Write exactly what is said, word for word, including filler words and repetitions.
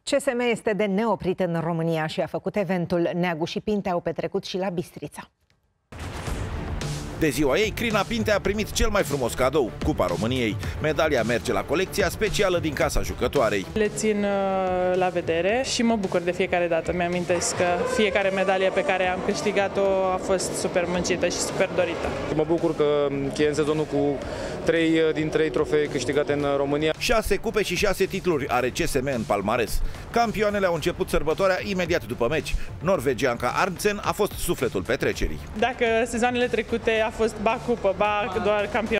C S M este de neoprit în România și a făcut eventul. Neagu și Pintea au petrecut și la Bistrița. De ziua ei, Crina Pintea a primit cel mai frumos cadou, Cupa României. Medalia merge la colecția specială din casa jucătoarei. Le țin la vedere și mă bucur de fiecare dată. Mi-amintesc că fiecare medalie pe care am câștigat-o a fost super muncită și super dorită. Mă bucur că e în sezonul cu trei din trei trofee câștigate în România. Șase cupe și șase titluri are C S M în palmares. Campioanele au început sărbătoarea imediat după meci. Norvegianca Arntzen a fost sufletul petrecerii. Dacă sezoanele trecute a fost ba cupă, ba doar campion.